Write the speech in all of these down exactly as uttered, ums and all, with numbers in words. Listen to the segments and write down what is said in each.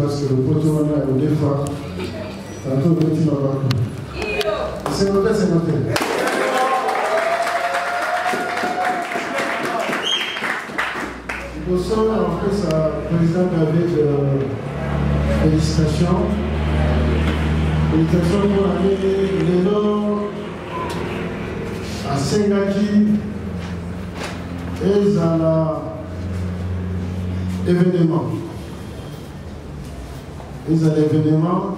parce que le poteau est au défaut. Tantôt, le petit va voir. C'est noté, c'est noté. Bonsoir, en fait, sa présidente David, euh, félicitations. Félicitations pour l'année Lélo à Sengaki et à l'événement. Et à l'événement,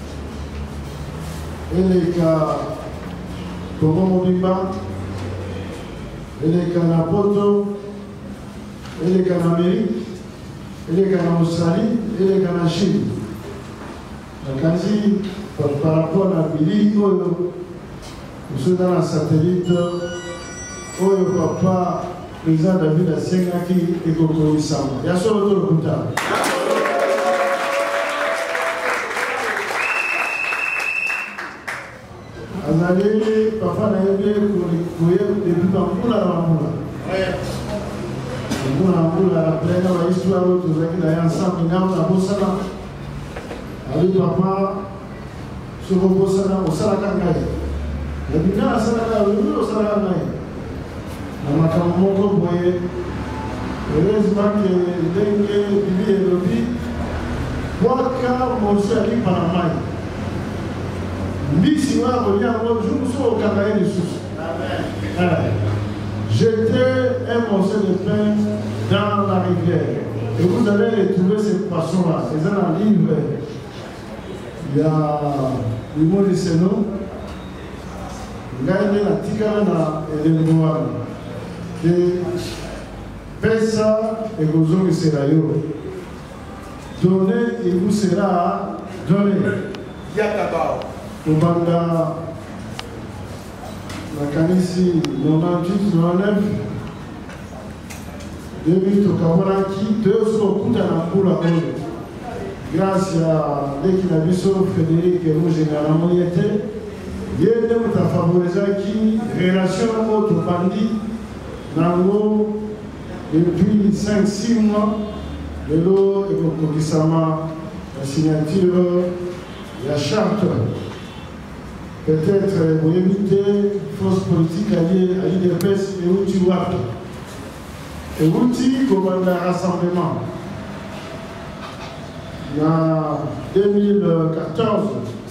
et les cas Togo Mobimba, et les cas Napoto, et les cas d'Amérique, et les cas d'Australie, et les cas de Chine. Donc, par rapport à Billy, nous sommes dans la satellite, où le papa, le président David Asengaki et Koko Isama. Il y a sur le tour de Azali, papa n'a aimé pour les depuis Bamboula à Bamboula. Bamboula à la plaine, à l'histoire, tout ça qui est ensemble, il y a un Bossana. Avec papa, sur le Bossana, au Salakangaï. Le bilan à Salaka, le bilan au Salakangaï. On a quand même beaucoup boyé. Heureusement que Dengue, Bibi et Lobi, Waka, Monsieur Ali Panamaï. J'étais un morceau de pain dans la rivière. Et vous allez retrouver ces poissons-là. C'est dans un livre. Il y a le mot de Sénon. Il y a la Ticana et le Noir. Et Pessa et Gozo et Serayo. Donnez et vous sera donné. Yakabao. Obanda la Kanisi quatre-vingt-dix-huit quatre-vingt-dix-neuf deux mille Tokawaraki deux sur Kuta Nampula grâce à l'Ekinabiso Frédéric et Rouge et la Moniette il y a des favorisés qui relation au Bandi Nango depuis cinq six mois de l'eau et pour Kokisama la signature la charte. Peut-être vous évitez force politique alliée à l'I D P S et Outi Wap. Et Outi commande un rassemblement. En deux mille quatorze,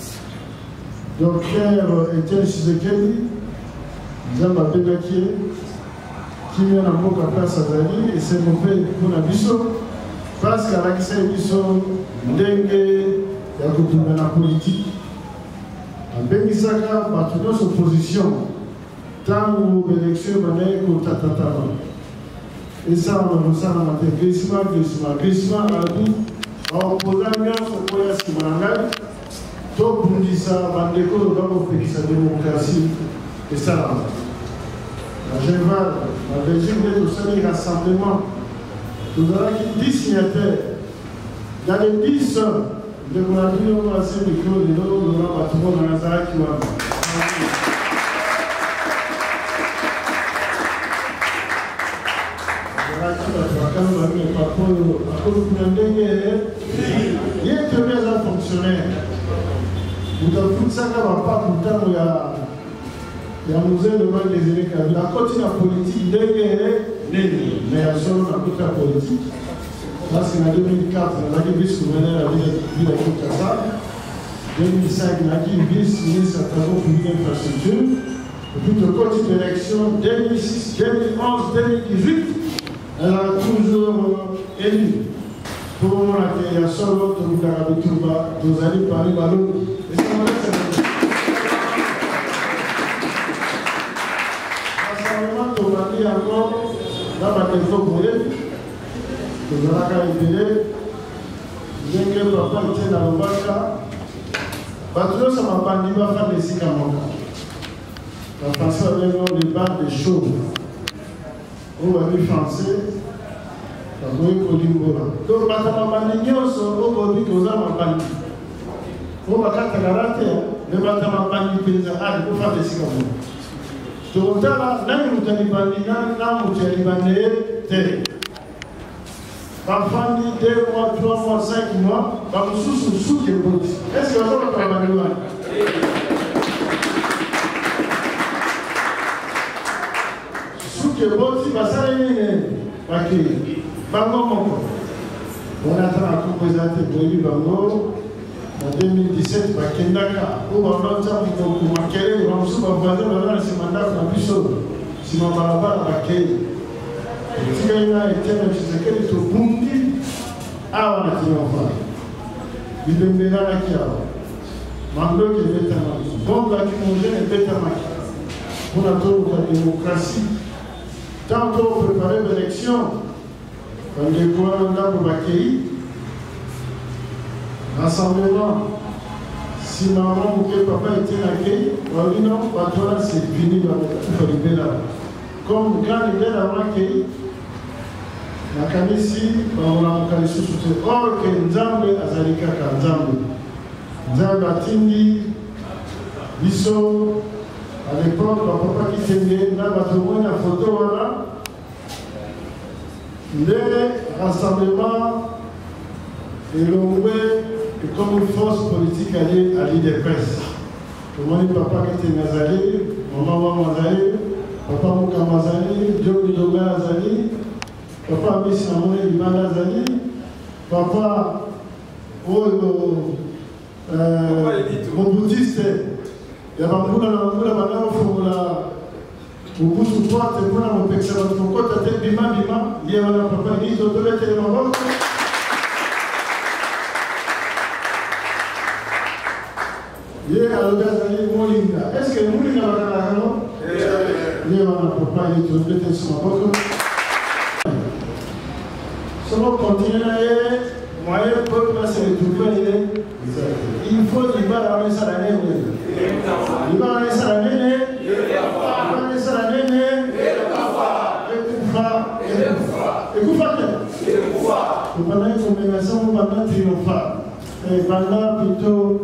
docteur Etienne Tshisekedi, Zamba Begakie, qui vient à Moka Place Azali, et c'est mon fait pour la Bisso, parce qu'à l'accès Bisso, Dengue, il y a la politique. En Bengisaka, il y a une opposition. Tant que l'élection est contre Tatama. Et ça, on a ça dans la glissement, glissement, glissement, à tout. En opposant bien ce point, ce qui m'a tout pour dire ça, Bandeko, va vous faire sa démocratie. Et ça, la Genève, la Belgique, tout ça, les rassemblements. Nous avons dix signataires. Dans les dix, de mon avis, on va essayer de créer des noms de nos bâtiments dans la Zara qui va. Il y a très bien un fonctionnaire. Vous avez tout ça, il n'y a pas tout le temps, il y a il y a un musée devant les élèves. La continue la politique, mais il y a seulement la politique. Parce qu'en deux mille quatre, on a dit vice-gouverneur à la ville de Kinshasa. En deux mille cinq, on a dit vice-ministre à travaux publics d'infrastructure. Et puis, le côté d'élection deux mille six, deux mille onze, deux mille dix-huit, elle a toujours élu. Pour le moment, il y a seulement le gouvernement d'Arabie Touba, Dozali, Paris, Ballon. Et c'est vrai que c'est rassemblement de Mali encore, là, on a des autres. Nous avons été bien que papa était dans le Baka. Batoulo, ça m'a pas dit, va faire des Sikamoka. La France a bien le bar des chauves. On va dire français. La moyenne Kodimbola. Donc, Batama Banignon, on va dire que nous avons bandi. On va faire la rate, le Batama Bandi Pénza, pour faire des Sikamoka. Donc, là, nous avons bandi, nous avons bandi. parfois deux mois, trois mois, cinq mois, par le sous-sous qui est bon. Est-ce que vous avez travaillé là? Sous qui est bon, si vous avez parce que, on attend à représenter Boyi Bango en deux mille dix-sept, par Kendaka, où on a dit qu'on a créé, on a dit qu'on a dit qu'on a dit si on va là-bas, si on a été un Tshisekedi to Bundi, ah, on a dit on va. Il est bien là qui a. Mando qui est bétamaki. Bombe lacrymogène est bétamaki. Pour la démocratie. Tantôt on préparait l'élection, quand les gouvernements ont accueilli, rassemblement, si maman ou que papa était accueilli, on a dit non, c'est fini, il faut libérer là. Comme quand il est là, accueilli, la Kamisi, on a un Kamisi soutenu. Or que Nzambe Azalika Nzambe. Nzambe Atindi, Bisso, à l'époque, le papa qui s'est là, il y a une photo là. Les rassemblements et l'Ongwe est comme une force politique alliée à l'I D P S. Comment le papa qui était Nazali, maman Mazali, papa Mouka Mazali, Dieu Doga Azali. Papa Miss Namone Ibana Zali, papa oh, euh, mon bouddhiste, il y a un peu de la formula, au bout de toi, tu peux mon pexer votre côté, tu es bima bima, il y a un papa qui dit, tu es le Maroc. Il y a un Zali Molinga. Est-ce que Molinga va dans la raison? Il y a un papa qui dit, tu es sur Maroc. Si on continue à aller, moyen peuple se retrouver, il faut qu'il va dans les salariés. Il va dans les salariés, il va dans les salariés, et Koufa, et Koufa. Pendant une combinaison, pendant triomphale, et pendant plutôt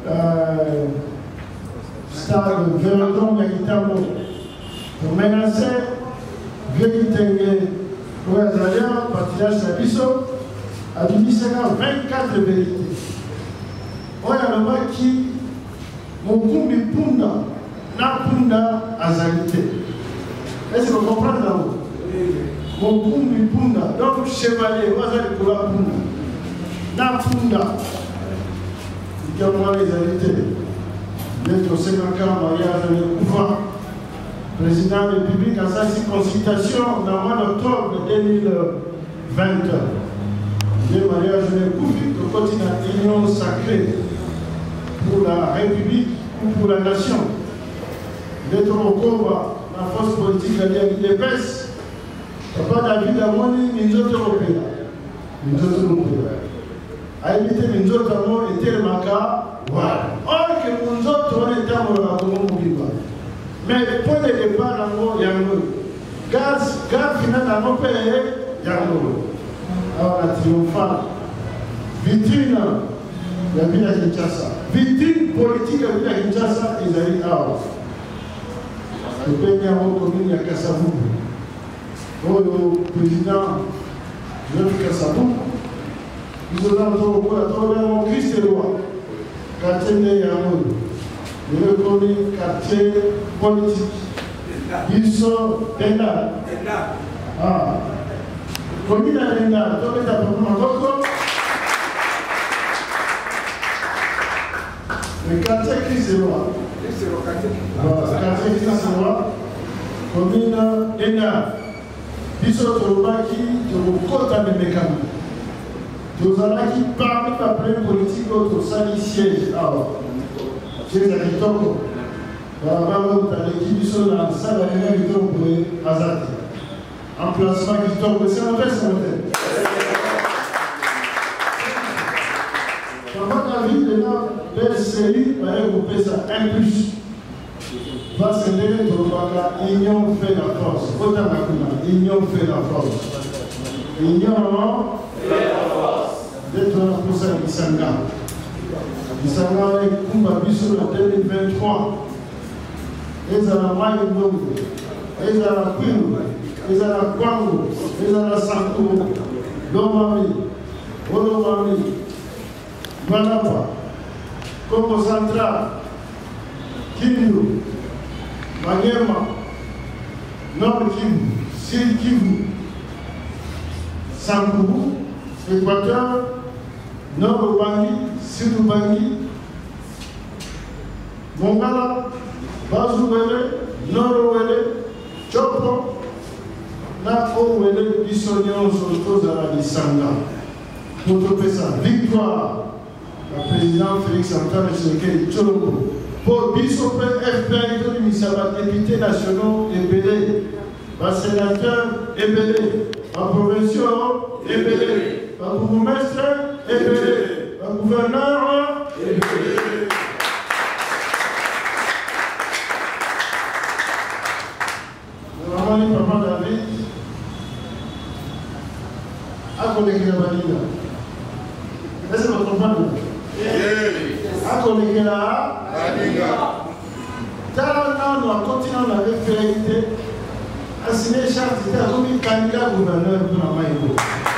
stade Vélodrome Yakitambo, pour menacer, Vékitenge. Pour les Alliants, partage Sabiso, a dit vingt-quatre vérités. On a le mot qui, mon kumbi punda, na punda azalité. Est-ce que vous comprenez là? Mon kumbi punda, donc chevalier, vous avez pour la punda. Na punda. Il y a moins les alités. D'être au cinquante ans, mariage de pouvoir. Président de la République a sa consultation dans le mois d'octobre deux mille vingt. Le mariage de Koufi, le continent union sacrée pour la République ou pour la nation. D'être au combat, la force politique de l'I D P S, papa David Amoni, Minzoto Européen. Minzoto Européen. A évité Minzoto Amoni était le maca. Voilà. Or que Minzoto était à Moubiba. Mais pour le départ, il y a un gaz, gaz final dans nos pays, il y a un alors la triomphale, vitrine, la ville à Kinshasa, vitrine politique à la ville à Kinshasa, ils arrivent à le pays à la commune à Kassabou. Le président de Kassabou, ils ont dit mon Christ est roi, quartier de Yamoun. Il reconnaît quartier politique. Ils sont Denda. Ah. Commune à Denda, donc tu as pour moi. Le quartier Christ-Roi. Quartier Christ-Roi. Commune Denda. Ils sont au Baki, au côté de Mécano. Nous allons qui parmi la pleine politique, au sali siège. C'est la Kitoko. Dans l'équipe du sol, dans la salle à Kitoko pour Azad. Emplacement Kitoko, c'est un vrai, c'est un vrai. Pendant la vie de la belle série, on va regrouper ça un plus. Va se lever pour la union fait la force. Autant la couleur, union fait la force. Union fait la force. D'être un pour ça, il s'engage. Ils sont allés Kumba Bissou en deux mille vingt-trois. Ils ont la Maïdongo, ils ont la Queen, ils ont la Kwango, ils ont la Sanko. Lomami, Olomami, Manapa, Congo Central, Kindu, Maniema, Nord Kivu, Sud Kivu, Sankoubou, Équateur, Nord Ubangi, Sud Ubangi, Mongala, Bazouwele, Nord Ouele, Chopo, na Ouele, Bissonion, Soto, Zara, Sanga. Pour trouver sa victoire, le président Félix Antoine Tshisekedi Tshilombo, pour Bissopé F P I, les députés nationaux ébélés, les sénateurs ébélés, les provinciaux ébélés, les bourgmestres ébélés, les gouverneurs ébélés. Normalement, Papa David a collégé la valide. Est-ce que vous comprenez? A collégé la valide. Dans le continent, on avait fait a signé charte, c'était comme un candidat gouverneur pour la Maïbo.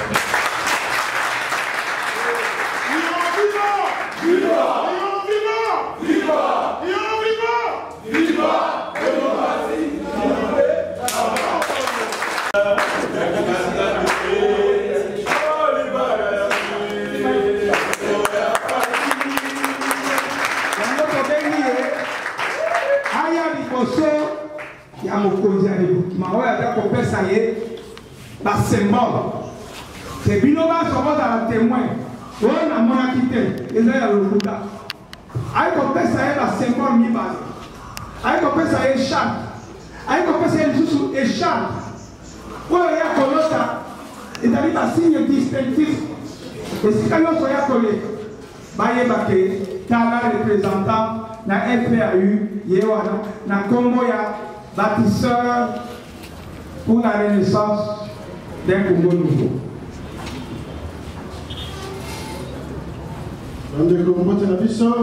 Ya mokonzi ya rebukima oyo aza kopesa ye basymbole te bino baso bozala témoin oyo namonaki te eza ya lokuta ayi kopesa ye basymbole mibale ayi kopesa ye charte ayi kopesa ye lisusu echarpe oyo ya kolota ezali basigne distinctif esika nyonso ya koleka bayeba ke tala représentant na F P A U ye wana na kombo ya bâtisseur pour la renaissance d'un Congo nouveau. Bandeko mbote na biso,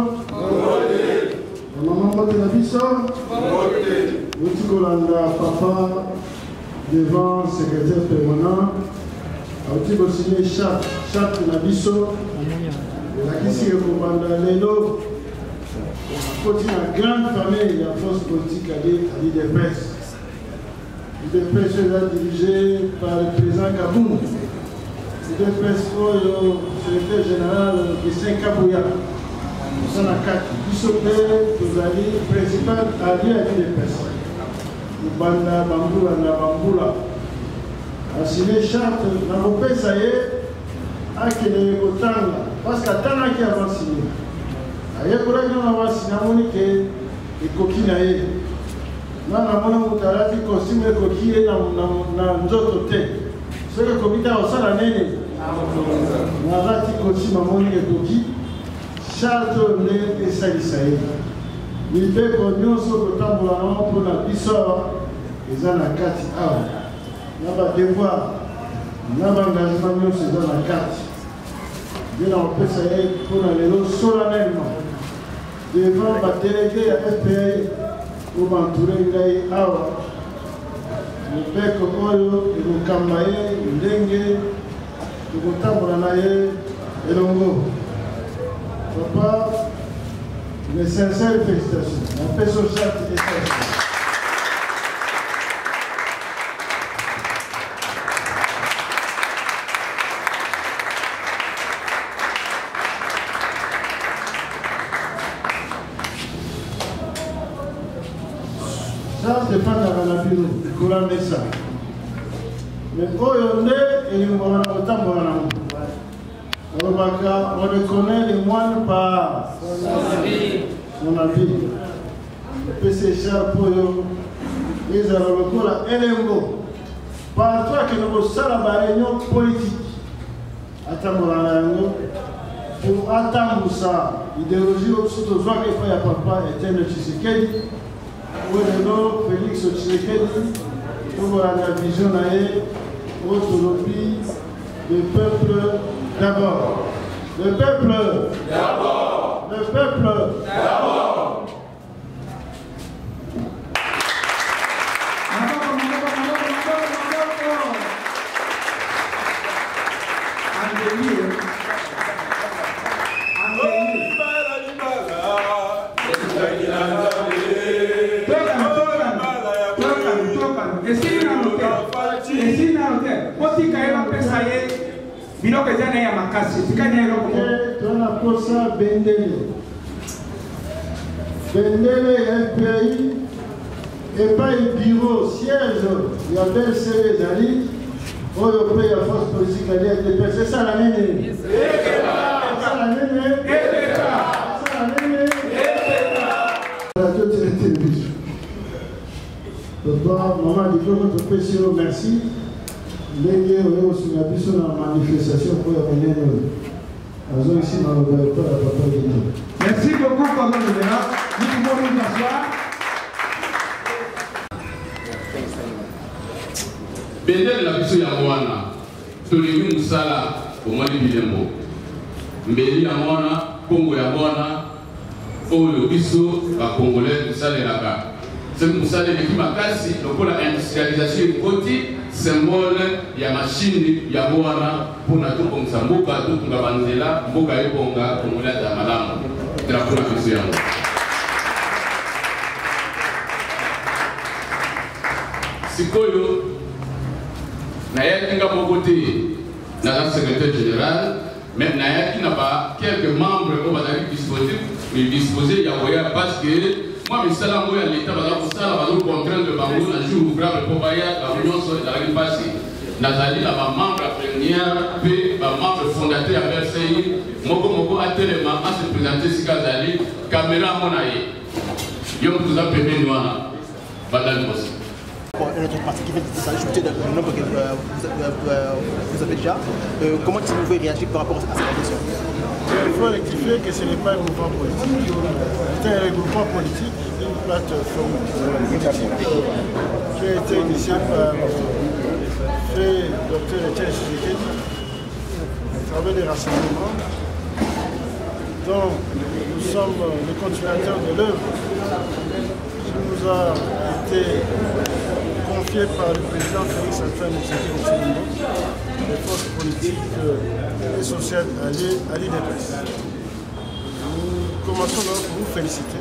maman mbote na biso, nous kolanda papa devant secrétaire permanent, auti ko signer charte charte na biso, la kisi ko banda lelo. Côté la grande famille, la force politique a dit des presse. Des presse dirigée par le président Kaboum. Des presse pour le secrétaire général Christian Kabouya. Nous sommes à quatre. Bissopé, Tozali, principal allié à des presse. Banda, Bamboula, Nabamboula. A signé charte, n'a pas ça y est, à qu'il est au temps. Parce qu'à temps qui a signé. Ayekura nyama wasi na monike ikoki na ye na na mona mutarati costume ekoki ye na na nzoto te soki komita osala nene na rati costume monike ekoki charte nde esalisa ye mibeko nyonso kotambola nango mpona biso awa eza na kati awa na badevoir na baengagement nyonso eza na kati nde na kopesa ye mpona lelo solennellement devant ma délégué à F P I pour m'entourer ngai awa mopeko oyo ekokamba ye ndenge tokotambola na ye elongo papa mes sincères félicitations napeso charte esasi defendaka na bino kolanda esa mais oyo nde elingaka na kotambola nango olobaka on reconnaît les moines par son habit epesa echarpe oyo ezala lokola elembo partout akende kosala baréunion politique atambola na yango pour atambusa idéologie oyo biso tozwaka epai ya papa Etienne Tshisekedi où est le Félix Tshisekedi, où est la vision naïe, où est le peuple d'abord. Le peuple d'abord. Le peuple d'abord. biloko eza na ya makasi tika na eloko et dans la posa bendele bendele ya pays et pas un bureau siège il y a B C les alliés oyo pe ya force politique ali de P C ça la nene ça la nene ça la nene radio télévision papa maman dit que notre P C O merci les oyo sur la biso na manifestation pour ya nene azo ici na le papa de merci beaucoup commandant général nous pouvons nous asseoir. Bendele la biso ya mwana tolingi musala omwali bilembo mbeli ya mwana kongo ya mwana oyo biso bakongolais tosalelaka soki mosala eleki makasi lokola industrialisation ekoti symbole ya mashine ya mwana mpona tobongisa mboka totunga banzela mboka ebonga kongolais ata malamu drapo na biso yango sikoyo nayaki nga moko te naza secrétaire général mais nayaki na ba quelques membres oyo bazali disposé ya koya parce que moi misala ngo ya leta baza kosala bazocontraindre bango na jour ouvrable mpo baya bango nyonso ezalaki mpasi nazali na bamembre ya première mpe bamembre fondateur ya B C I moko moko atelema ase présente sika azali kamera amona ye yo moto oza pembeni wana badali kosi. Notre parti qui vient de s'ajouter dans le nombre que euh, vous, euh, vous avez déjà. Euh, comment est-ce que vous pouvez réagir par rapport à cette question? Il faut rectifier que ce n'est pas un mouvement politique. C'est un regroupement politique, une plateforme politique qui a été initiée par le docteur Etienne Tshisekedi à travers les rassemblements dont nous sommes les continuateurs de l'œuvre qui nous a été confié par le président Félix Antoine Tshisekedi, les forces politiques et sociales alliées à l'I D P S. Nous commençons donc pour vous féliciter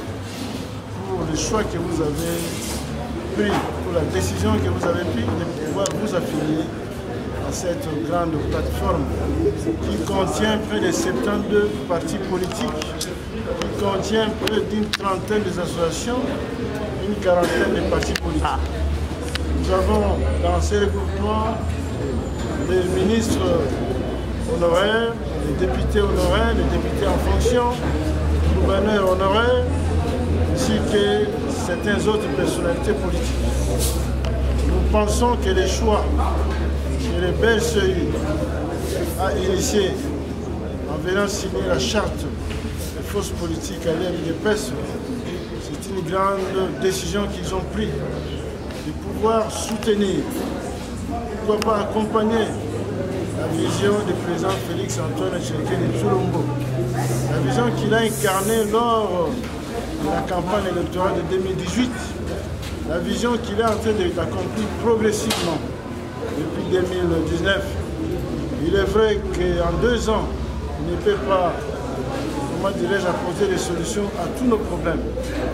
pour le choix que vous avez pris, pour la décision que vous avez prise de pouvoir vous affilier à cette grande plateforme qui contient près de soixante-douze partis politiques, qui contient près d'une trentaine d'associations, une quarantaine de partis politiques. Nous avons dans ces regroupements les ministres honoraires, les députés honoraires, les députés en fonction, les gouverneurs honoraires, ainsi que certaines autres personnalités politiques. Nous pensons que les choix que le B C I a initiés en venant signer la charte des forces politiques à l'I D P S, c'est une grande décision qu'ils ont prise de pouvoir soutenir, pourquoi pas accompagner la vision du président Félix Antoine Tshisekedi Tshilombo, la vision qu'il a incarnée lors de la campagne électorale de deux mille dix-huit, la vision qu'il est en train d'accomplir progressivement depuis deux mille dix-neuf. Il est vrai qu'en deux ans, il ne peut pas, comment dirais-je, apporter des solutions à tous nos problèmes.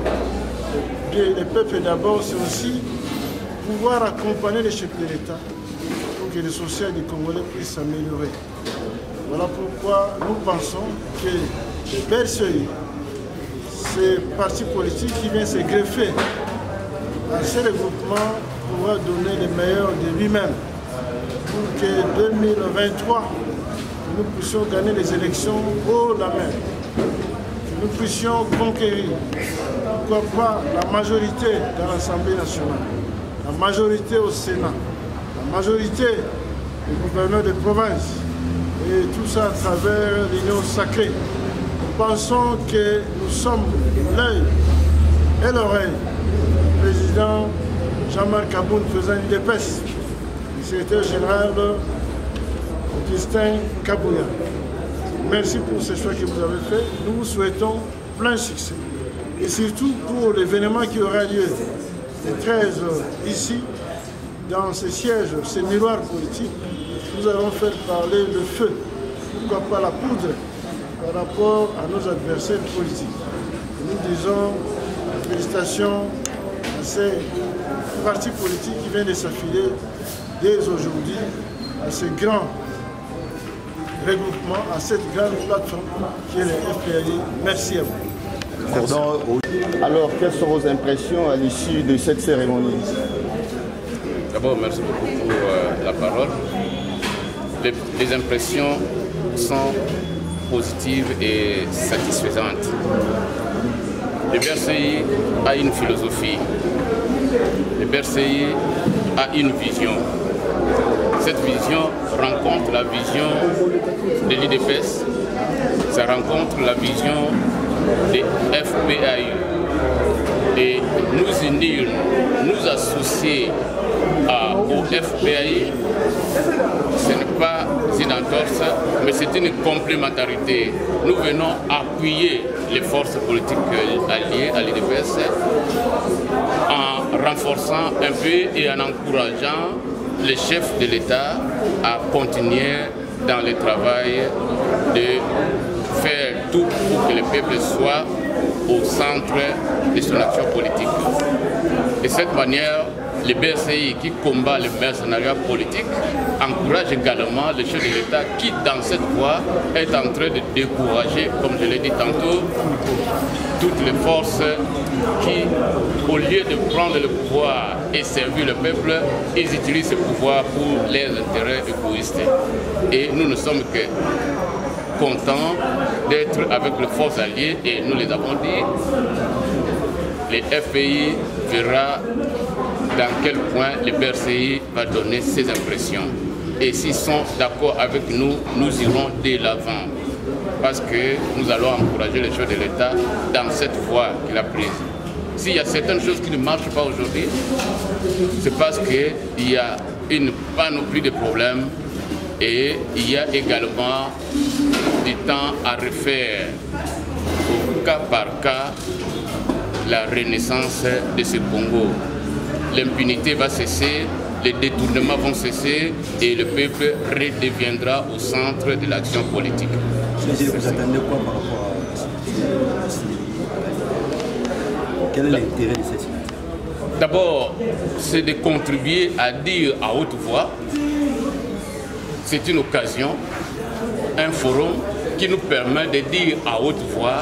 Et le peuple d'abord, c'est aussi pouvoir accompagner les chefs de l'État pour que le social des Congolais puisse s'améliorer. Voilà pourquoi nous pensons que le B C I, ces partis politiques qui viennent se greffer à ces regroupements, pourra donner le meilleur de lui-même pour que deux mille vingt-trois, nous puissions gagner les élections haut la main, que nous puissions conquérir, pourquoi pas, la majorité dans l'Assemblée nationale, la majorité au Sénat, la majorité des gouverneurs de province, et tout ça à travers l'union sacrée. Nous pensons que nous sommes l'œil et l'oreille du président Jean-Marc Aboun, président de l'I D P S, du secrétaire général Augustin Kabouya. Merci pour ce choix que vous avez fait. Nous vous souhaitons plein succès. Et surtout pour l'événement qui aura lieu le treize ici, dans ce siège, ces miroirs politiques, nous allons faire parler le feu, pourquoi pas la poudre, par rapport à nos adversaires politiques. Nous disons félicitations à ces partis politiques qui viennent de s'affiler dès aujourd'hui à ce grand regroupement, à cette grande plateforme qui est le F P I. Merci à vous. Alors, quelles sont vos impressions à l'issue de cette cérémonie? D'abord, merci beaucoup pour euh, la parole. Les, les impressions sont positives et satisfaisantes. Le B R C I a une philosophie. Le B R C I a une vision. Cette vision rencontre la vision de l'I D P S, ça rencontre la vision des F P A U. Et nous unir, nous associer à, au F P A I, ce n'est pas une entorse, mais c'est une complémentarité. Nous venons appuyer les forces politiques alliées à l'I D P S en renforçant un peu et en encourageant les chefs de l'État à continuer dans le travail de faire tout pour que le peuple soit au centre de son action politique. De cette manière, le B R C I qui combat le mercenariat politique encourage également le chef de l'État qui, dans cette voie, est en train de décourager, comme je l'ai dit tantôt, toutes les forces qui, au lieu de prendre le pouvoir et servir le peuple, ils utilisent ce pouvoir pour leurs intérêts égoïstes. Et nous ne sommes que contents d'être avec les forces alliées et nous les avons dit, les F P I verra dans quel point le B R C I va donner ses impressions. Et s'ils sont d'accord avec nous, nous irons dès l'avant. Parce que nous allons encourager les chefs de l'État dans cette voie qu'il a prise. S'il y a certaines choses qui ne marchent pas aujourd'hui, c'est parce qu'il y a une panoplie de problèmes et il y a également du temps à refaire au cas par cas la renaissance de ce Congo. L'impunité va cesser, les détournements vont cesser et le peuple redeviendra au centre de l'action politique. Vous attendez quoi par rapport à cette Quel est l'intérêt de cette signature? D'abord, c'est de contribuer à dire à haute voix, c'est une occasion, un forum qui nous permet de dire à haute voix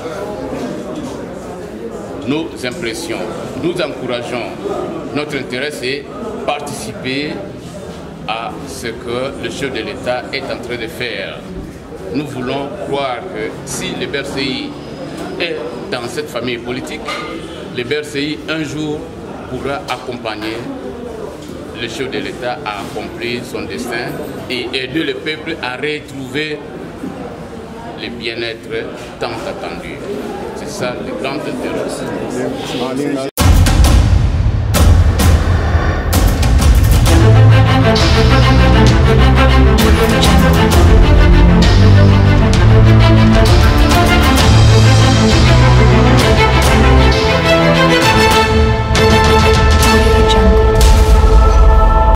nos impressions. Nous encourageons. Notre intérêt, c'est participer à ce que le chef de l'État est en train de faire. Nous voulons croire que si le B R C I est dans cette famille politique, le B R C I un jour pourra accompagner le chef de l'État à accomplir son destin et aider le peuple à retrouver le bien-être tant attendu. C'est ça le grand intérêt.